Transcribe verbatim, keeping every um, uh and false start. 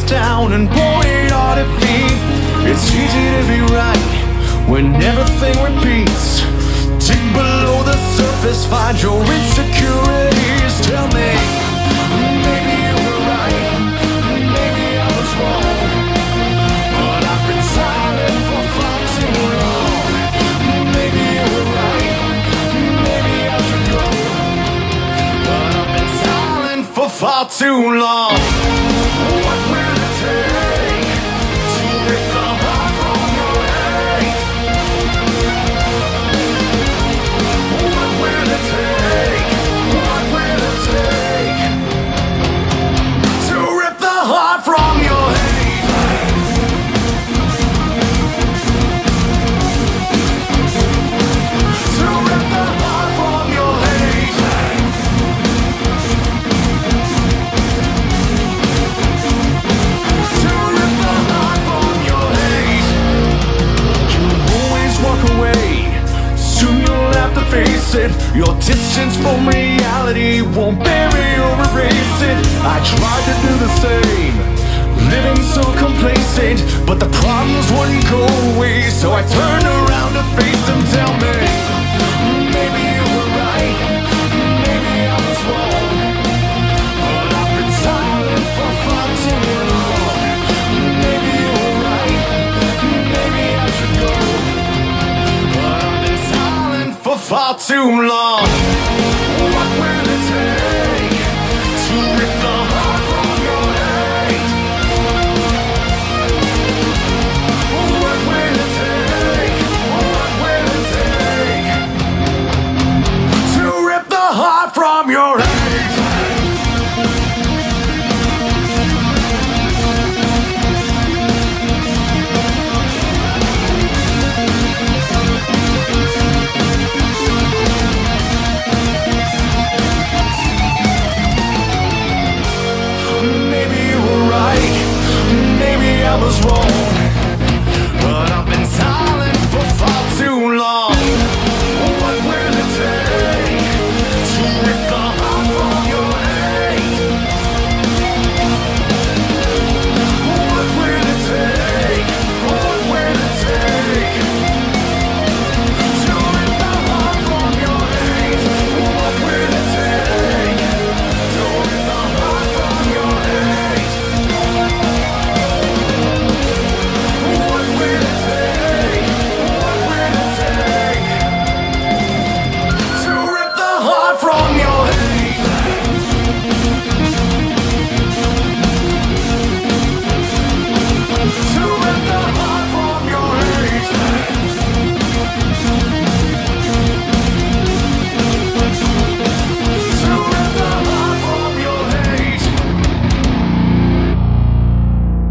down and point our defeat. It's easy to be right when everything repeats. Dig below the surface, find your insecurities. Tell me, maybe you were right, maybe I was wrong, but I've been silent for far too long. Maybe you were right, maybe I should go, but I've been silent for far too long. What will it take to rip the heart from your hate? What will it take? What will it take to rip the heart from your hate? To rip the heart from your hate. To rip the heart from your hate. You'll always walk away, soon you'll have to face it. Your distance from reality won't bury or erase it. I tried to do the same, living so complacent, but the problems wouldn't go away. So I turned around to face them. Tell me, maybe you were right, maybe I was wrong, but I've been silent for far too long. Maybe you were right, maybe I should go, but I've been silent for far too long.